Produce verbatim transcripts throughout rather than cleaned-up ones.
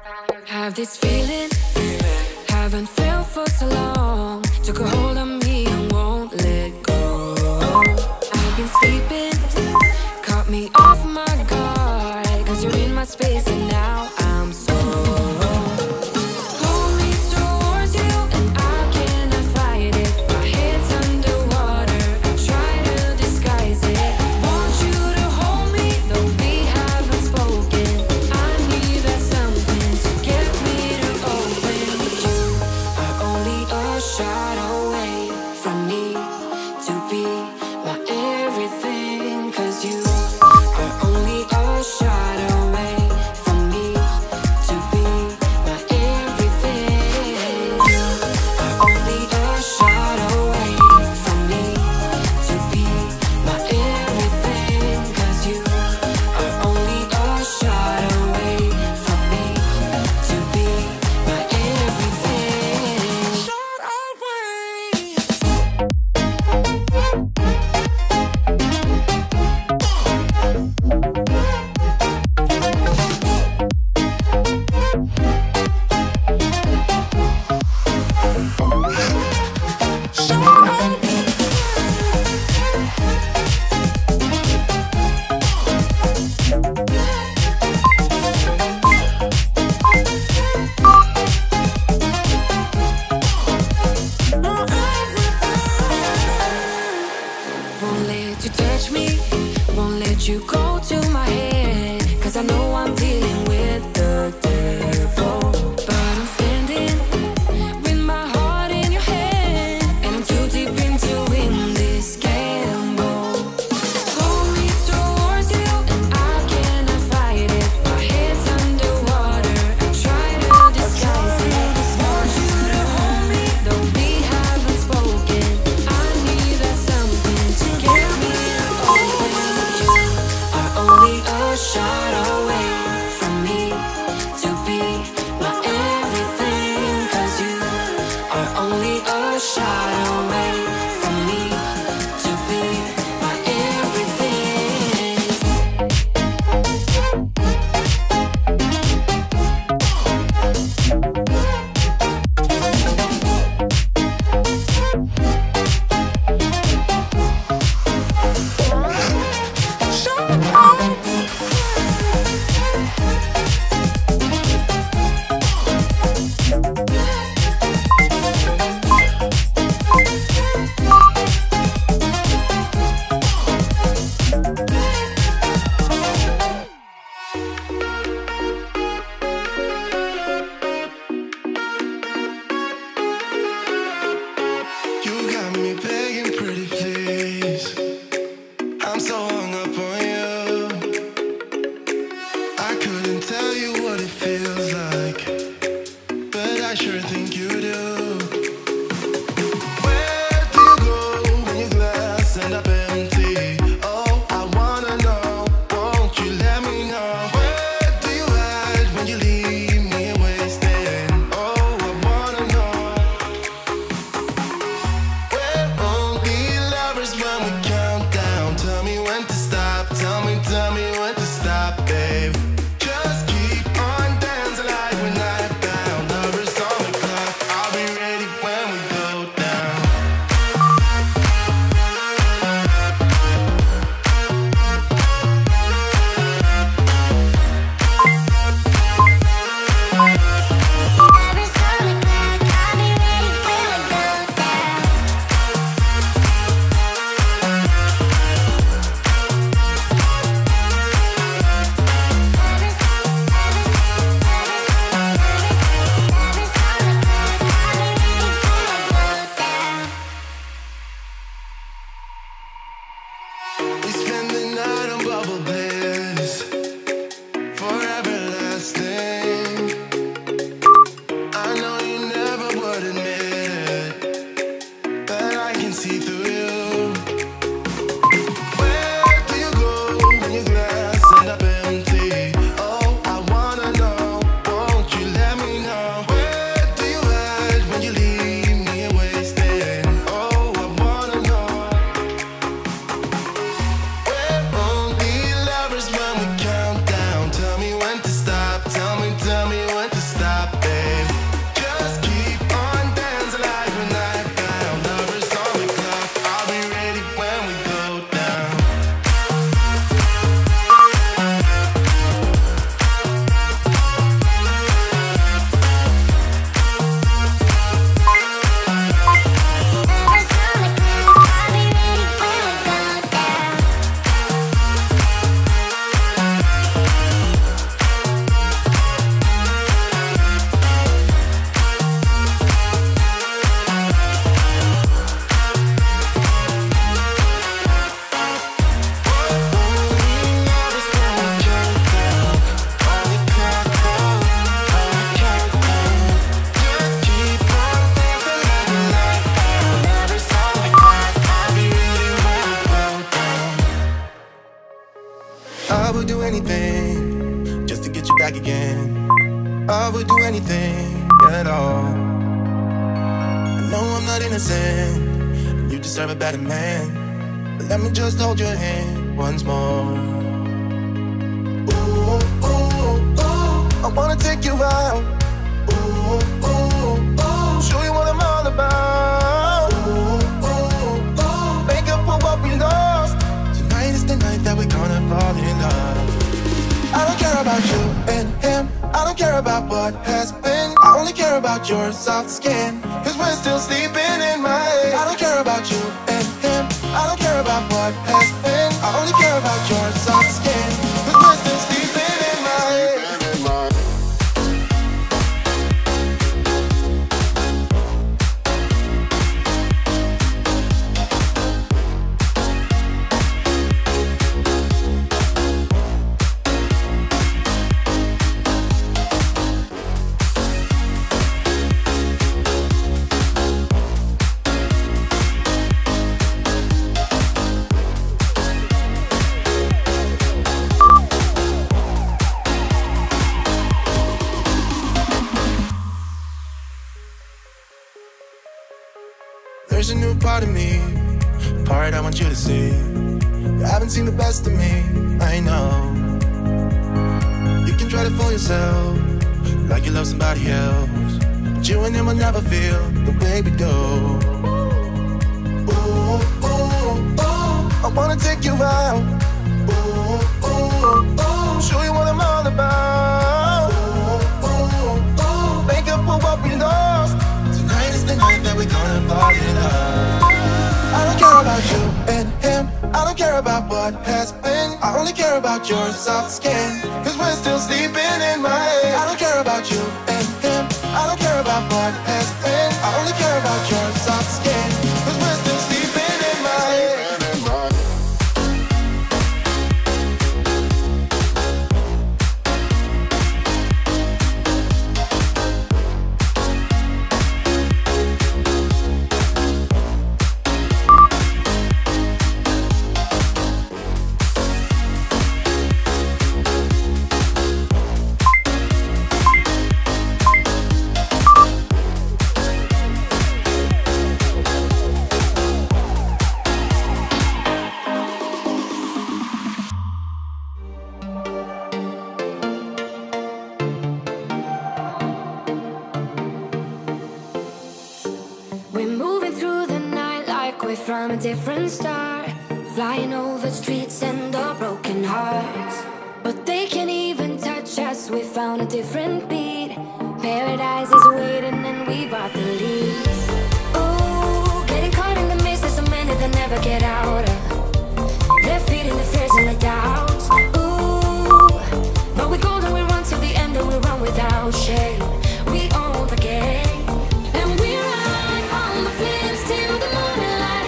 Have this feeling, haven't felt for so long. Took a hold of me and won't let go. I've been sleeping, caught me off my guard, cause you're in my space and now I'm so pull me towards you and I cannot fight it. My head's underwater, I try to disguise it. Want you to hold me, though we haven't spoken. I need that something to get me to open. You are only a shot away from me to be my everything, cause you are only a shot away back again. I would do anything at all. I know I'm not innocent, you deserve a better man. But let me just hold your hand once more. Ooh, ooh, ooh, I wanna take you out. Ooh, ooh, ooh, show you what I'm all about. Ooh, ooh, ooh, make up for what we lost. Tonight is the night that we're gonna fall in love. I don't care about you and him, I don't care about what has been. I only care about your soft skin, cause we're still sleeping in my head. I don't care about you and him, I don't care about what has been. I only care about your soft skin, cause we're still sleeping in my head. There's a new part of me, a part I want you to see. You haven't seen the best of me, I know. You can try to fool yourself, like you love somebody else, but you and him will never feel the way we do. Ooh, ooh, ooh, I wanna take you out. Ooh, ooh, ooh, show you what I'm all about. Ooh, ooh, ooh, make up for what we lost. Tonight is the night that we're gonna fall in love. I don't care about you and him, I don't care about what has been. I only care about your soft skin, cause we're still sleeping in my head. I don't care about you and him, I don't care about what has been. I only care about your soft skin, cause we're still sleeping in my head. From a different star, flying over streets and our broken hearts. But they can't even touch us, we found a different beat. Paradise is waiting and we bought the leaves. Ooh, getting caught in the mist, there's so many that never get out of. They're feeding the fears and the doubts. Ooh, but we're golden, we run till the end and we run without shame. We own the game, and we ride on the flames till the morning light.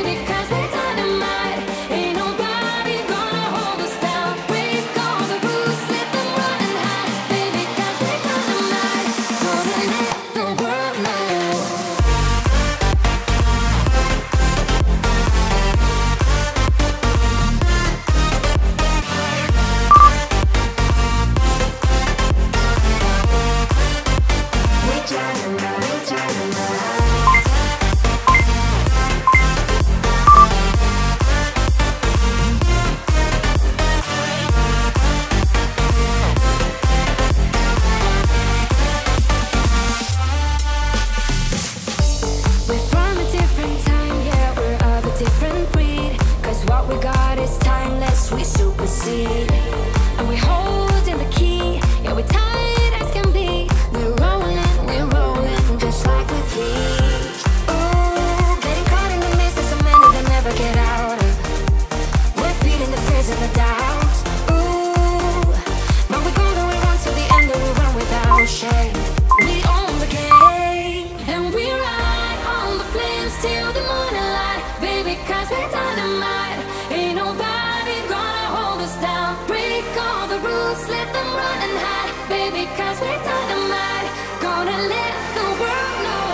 And we hold in the key, yeah, we're tight as can be. We're rolling, we're rolling, just like we please. Ooh, getting caught in the mist, there's so many that never get out of. We're feeding the fears and the doubts. Ooh, but we're golden, we run till the end and we run without shame. We own the game, and we ride on the flames till the morning light. Baby, cause we're dynamite, ain't nobody gonna hold us down. Break all the rules, let them run and hide. Baby, cause we're dynamite, gonna let the world know.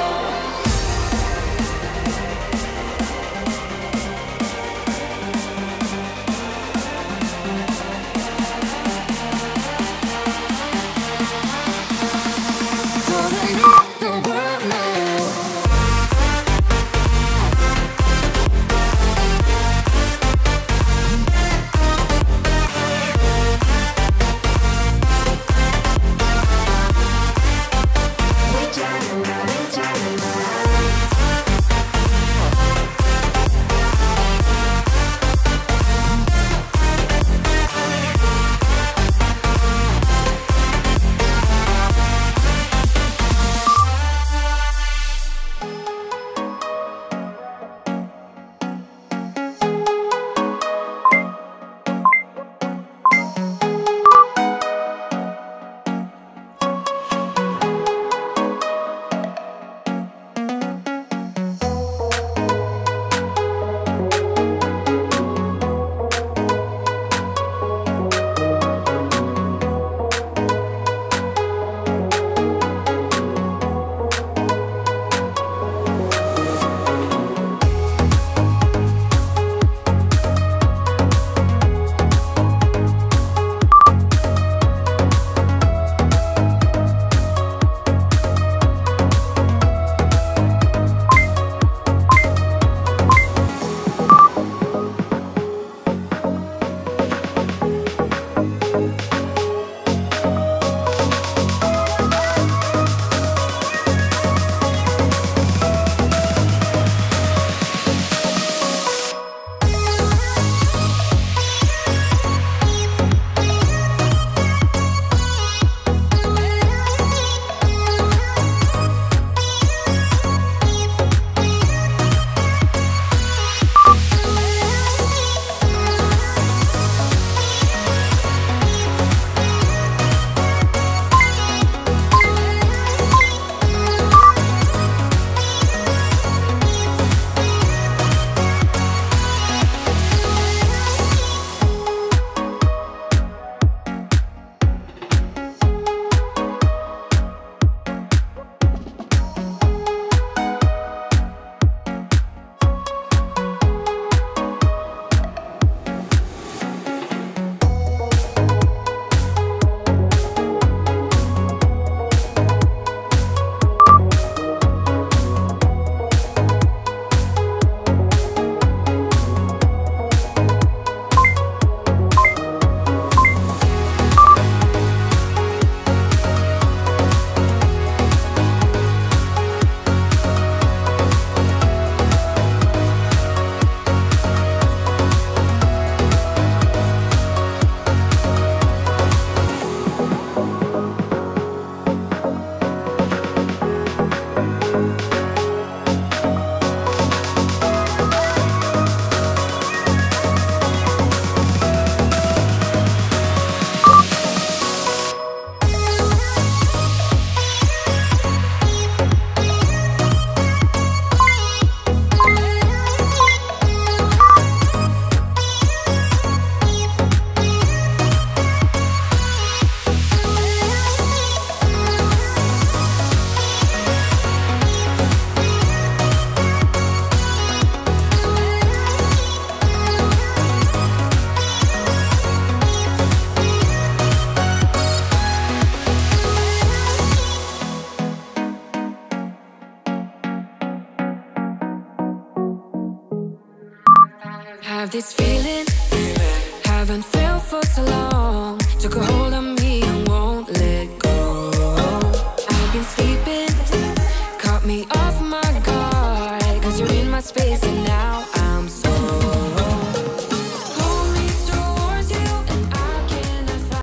have this feeling, haven't felt for so long. Took a hold of me and won't let go. I've been sleeping, caught me off my guard, cause you're in my space and now